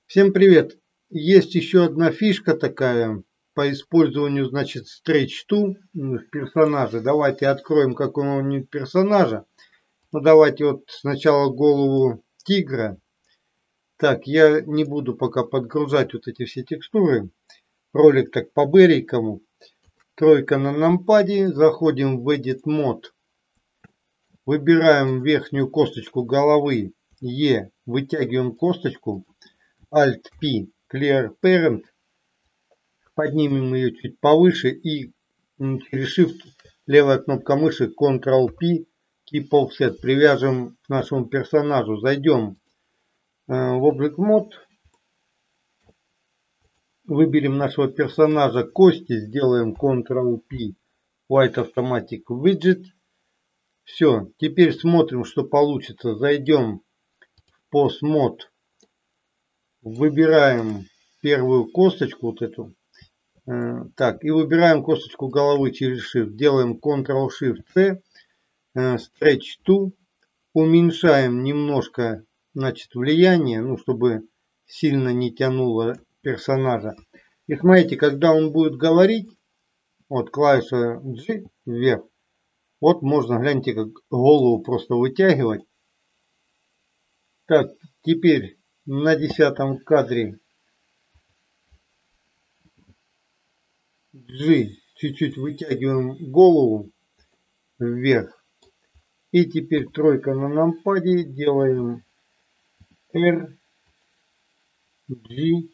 Всем привет! Есть еще одна фишка такая по использованию, значит, Stretch to в персонаже. Давайте откроем какого-нибудь персонажа. Ну, давайте вот сначала голову тигра. Так, я не буду пока подгружать вот эти все текстуры. Ролик так по-быренькому. Тройка на нампаде. Заходим в Edit Mode. Выбираем верхнюю косточку головы. E. Вытягиваем косточку. Alt-P. Clear Parent. Поднимем ее чуть повыше и через Shift левая кнопка мыши Ctrl-P Keep Offset привяжем к нашему персонажу. Зайдем в Object Mode. Выберем нашего персонажа кости. Сделаем Ctrl-P White Automatic Widget. Все. Теперь смотрим, что получится. Зайдем в Pose Mode. Выбираем первую косточку. Вот эту. Так, и выбираем косточку головы через Shift. Делаем Ctrl-Shift-C, Stretch to. Уменьшаем немножко, значит, влияние, ну, чтобы сильно не тянуло персонажа. И смотрите, когда он будет говорить, вот клавиша G вверх, вот можно, гляньте, как голову просто вытягивать. Так, теперь на 10 кадре G чуть-чуть вытягиваем голову вверх. И теперь тройка на нампаде. Делаем R, G.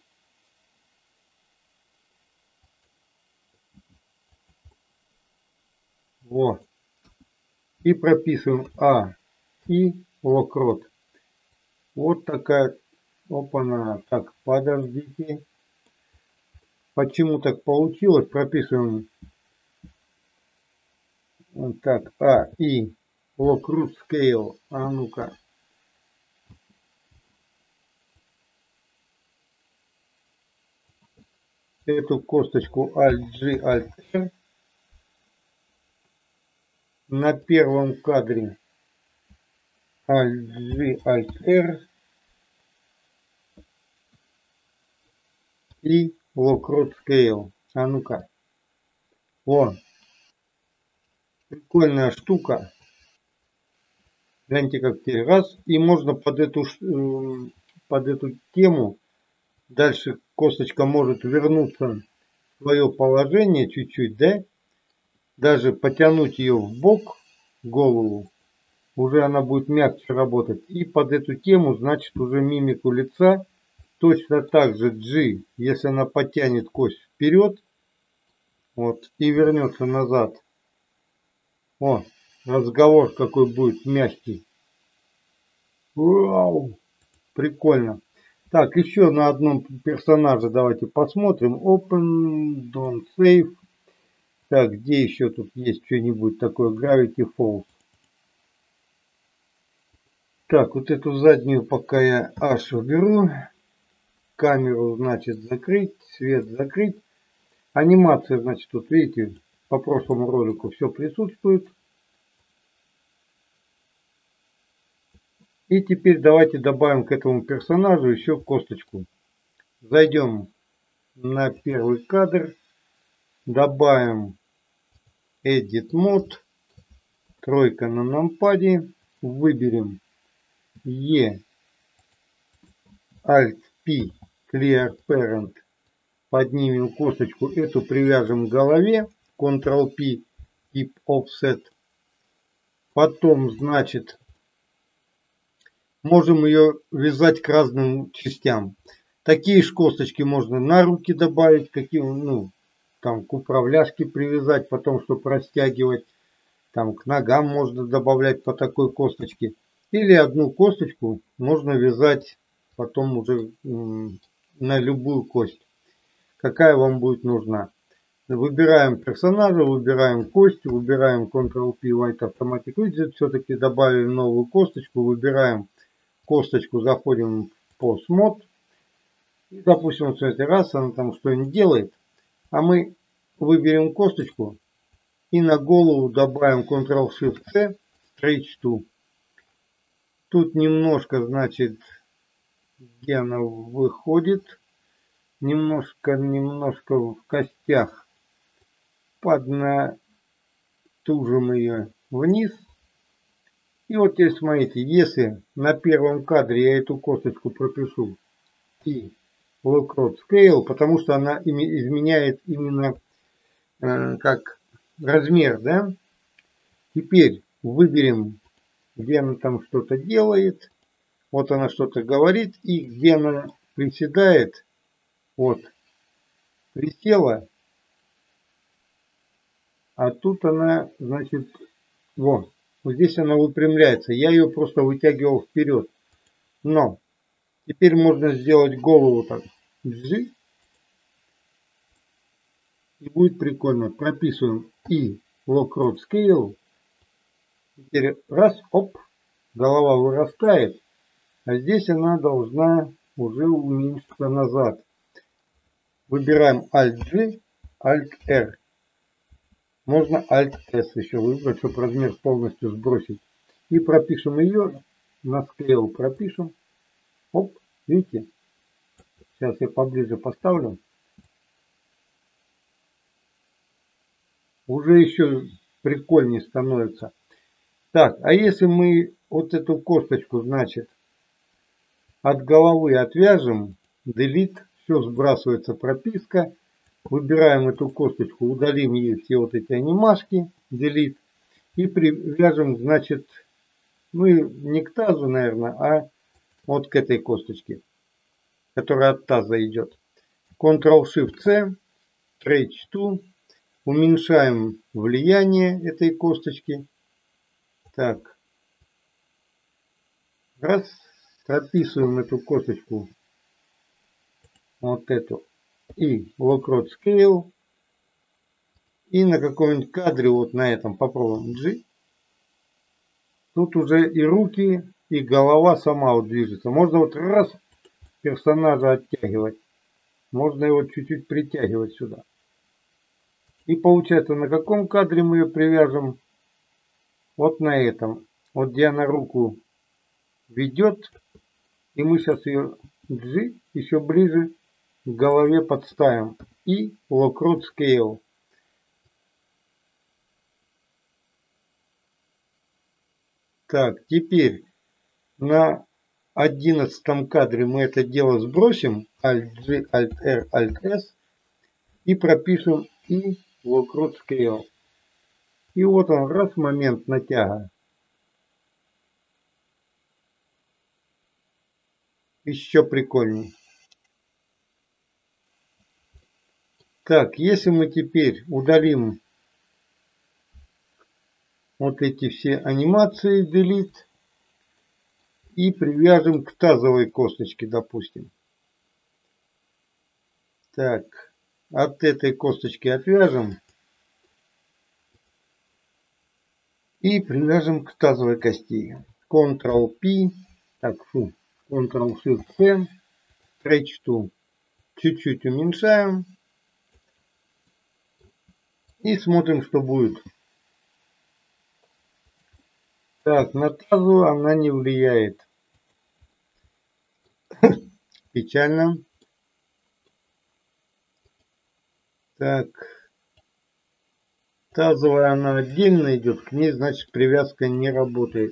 Вот. И прописываем А и локрот. Вот такая. Опа-на. Так, подождите. Почему так получилось? Прописываем. Так, А и локрут scale. А ну-ка. Эту косточку Alt-G, Alt-R. На первом кадре Alt-G, Alt-R. И Lockrot Scale. А ну-ка. Вон. Прикольная штука. Гляньте, как теперь раз. И можно под эту тему. Дальше косточка может вернуться в свое положение чуть-чуть, да? Даже потянуть ее в бок, голову. Уже она будет мягче работать. И под эту тему, значит, уже мимику лица. Точно так же G, если она потянет кость вперед. Вот. И вернется назад. О, разговор какой будет мягкий. Вау, прикольно. Так, еще на одном персонаже давайте посмотрим. Open, don't save. Так, где еще тут есть что-нибудь такое? Gravity Falls. Так, вот эту заднюю пока я аж уберу. Камеру, значит, закрыть. Свет закрыть. Анимация, значит, тут видите, по прошлому ролику все присутствует. И теперь давайте добавим к этому персонажу еще косточку. Зайдем на первый кадр. Добавим Edit Mode. Тройка на нампаде. Выберем E. Alt-P. Clear Parent. Поднимем косточку. Эту привяжем к голове. Ctrl-P. Keep Offset. Потом, значит, можем ее вязать к разным частям. Такие же косточки можно на руки добавить, какие, ну, там к управляшке привязать, потом, чтобы растягивать. Там к ногам можно добавлять по такой косточке. Или одну косточку можно вязать потом уже на любую кость. Какая вам будет нужна. Выбираем персонажа, выбираем кость, выбираем Ctrl-P White Automatic Widget. Все-таки добавим новую косточку, выбираем косточку, заходим в Pose Mode. И, допустим, вот в этот раз она там что-нибудь делает. А мы выберем косточку и на голову добавим Ctrl-Shift-C, Stretch to. Тут немножко, значит, где она выходит. Немножко в костях поднатужим ее вниз. И вот теперь смотрите, если на первом кадре я эту косточку пропишу и Lockrod Scale, потому что она изменяет именно как размер, да. Теперь выберем, где она там что-то делает. Вот она что-то говорит, и где она приседает, вот, присела, а тут она, значит, вот здесь она выпрямляется. Я ее просто вытягивал вперед. Но теперь можно сделать голову так, и будет прикольно. Прописываем и Lockrod Scale. Теперь раз, оп, голова вырастает, а здесь она должна уже уменьшиться назад. Выбираем Alt-G, Alt-R. Можно Alt-S еще выбрать, чтобы размер полностью сбросить. И пропишем ее, на Scale пропишем. Оп, видите? Сейчас я поближе поставлю. Уже еще прикольнее становится. Так, а если мы вот эту косточку, значит, от головы отвяжем, Delete, все сбрасывается прописка. Выбираем эту косточку, удалим ей все вот эти анимашки, Delete. И привяжем, значит, ну не к тазу, наверное, а вот к этой косточке, которая от таза идет. Ctrl-Shift-C, Stretch to. Уменьшаем влияние этой косточки. Так. Раз. Прописываем эту косточку. Вот эту. И Lockrod Scale. И на каком-нибудь кадре, вот на этом, попробуем G. Тут уже и руки, и голова сама вот движется. Можно вот раз персонажа оттягивать. Можно его чуть-чуть притягивать сюда. И получается, на каком кадре мы ее привяжем? Вот на этом. Вот где она руку ведет. И мы сейчас ее G еще ближе к голове подставим. И Lockrod Scale. Так, теперь на 11 кадре мы это дело сбросим. Alt-G, Alt-R, Alt-S. И пропишем и Lockrod Scale. И вот он, раз, момент натяга. Еще прикольней. Так, если мы теперь удалим вот эти все анимации, Delete, и привяжем к тазовой косточке, допустим. Так, от этой косточки отвяжем и привяжем к тазовой кости. Ctrl-P, так, Ctrl-Shift-P, Stretch to. Чуть-чуть уменьшаем. И смотрим, что будет. Так, на тазу она не влияет. Печально. Так. Тазовая она отдельно идет. К ней, значит, привязка не работает.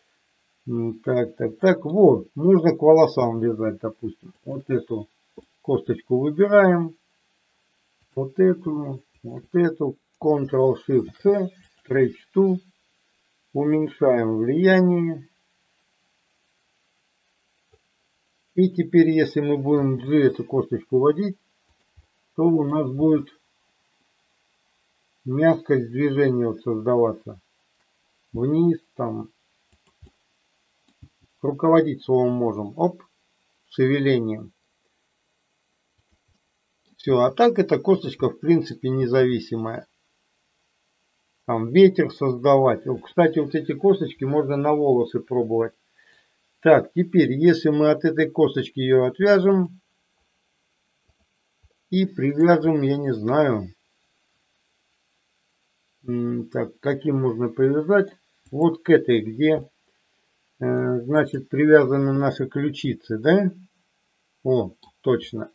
Так. Вот. Можно к волосам вязать, допустим. Вот эту косточку выбираем. Вот эту. Ctrl-Shift-C. Stretch to. Уменьшаем влияние. И теперь, если мы будем G эту косточку вводить, то у нас будет мягкость движения вот создаваться. Вниз там. Руководить словом можем. Оп. Шевелением. Все. А так эта косточка в принципе независимая. Там ветер создавать. Кстати, вот эти косточки можно на волосы пробовать. Так, теперь, если мы от этой косточки ее отвяжем и привяжем, я не знаю, так, каким можно привязать, вот к этой, где, значит, привязаны наши ключицы, да? О, точно.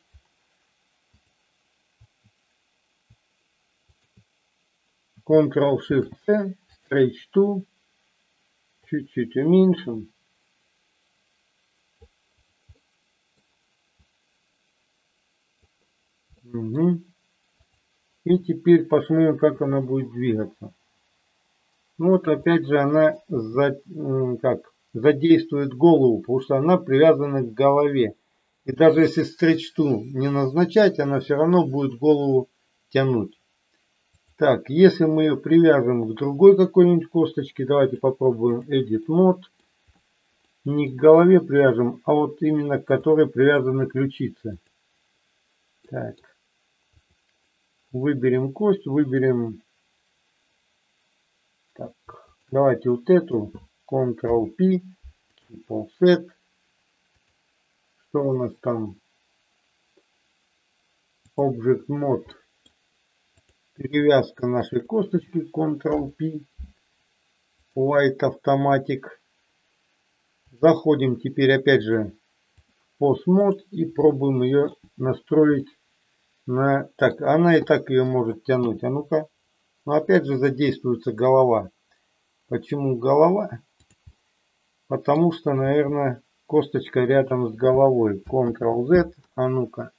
Ctrl-Shift-C, Stretch to, чуть-чуть уменьшим. Угу. И теперь посмотрим, как она будет двигаться. Ну вот опять же она задействует голову, потому что она привязана к голове. И даже если Stretch to не назначать, она все равно будет голову тянуть. Так, если мы ее привяжем к другой какой-нибудь косточке, давайте попробуем Edit Mode. Не к голове привяжем, а вот именно к которой привязаны ключицы. Так. Выберем кость, выберем. Так, давайте вот эту. Ctrl-P, Set. Что у нас там? Object Mode. Перевязка нашей косточки. Ctrl-P. White Automatic. Заходим теперь опять же в Pose Mode и пробуем ее настроить на... Так, она и так ее может тянуть. А ну-ка. Но опять же задействуется голова. Почему голова? Потому что, наверное, косточка рядом с головой. Ctrl-Z. А ну-ка.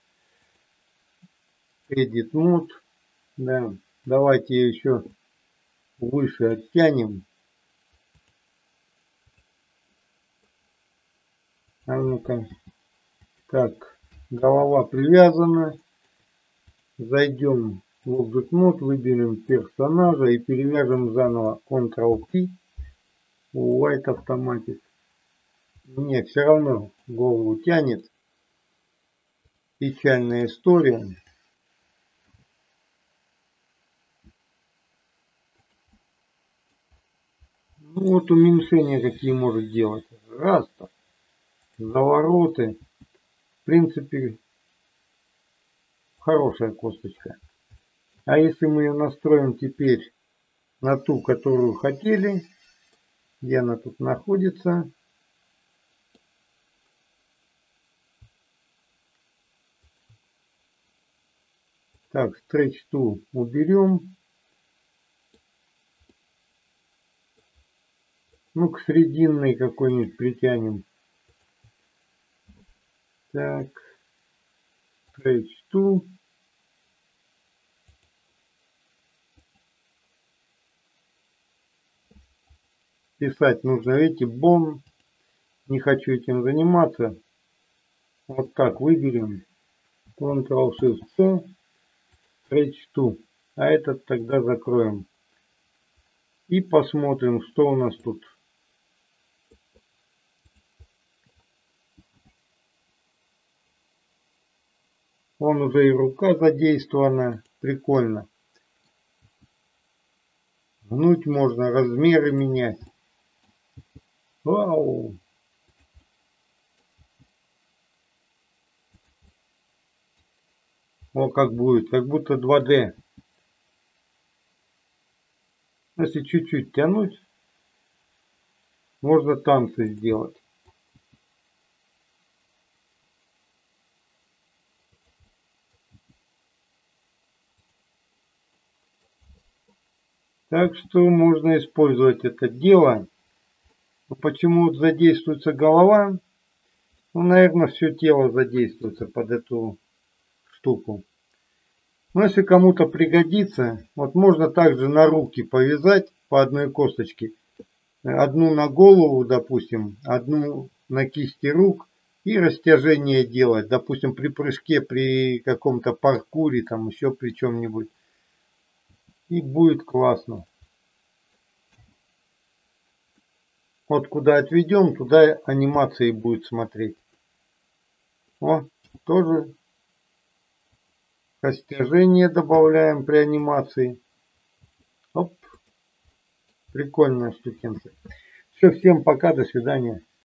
Edit Mode. Да. Давайте ее еще выше оттянем. А ну-ка. Так. Голова привязана. Зайдем в Object Mode. Выберем персонажа и перевяжем заново. Ctrl-P. White Automatic. Нет, все равно голову тянет. Печальная история. Ну вот уменьшения какие может делать. Раз, завороты. В принципе, хорошая косточка. А если мы ее настроим теперь на ту, которую хотели, где она тут находится. Так, Stretch to уберем. Ну, к срединной какой-нибудь притянем. Так, Stretch to. Писать нужно, видите, бон. Не хочу этим заниматься. Вот так выберем. Ctrl-Shift-C. Stretch to. А этот тогда закроем. И посмотрим, что у нас тут. Вон уже и рука задействована. Прикольно. Гнуть можно, размеры менять. Вау! О, как будет, как будто 2D. Если чуть-чуть тянуть, можно танцы сделать. Так что можно использовать это дело. Но почему задействуется голова? Ну, наверное, все тело задействуется под эту штуку. Но если кому-то пригодится, вот можно также на руки повязать по одной косточке. Одну на голову, допустим, одну на кисти рук и растяжение делать. Допустим, при прыжке, при каком-то паркуре, там еще при чем-нибудь. И будет классно. Вот куда отведем, туда анимации будет смотреть. О, тоже растяжение добавляем при анимации. Оп. Прикольная штукенция. Все, всем пока, до свидания.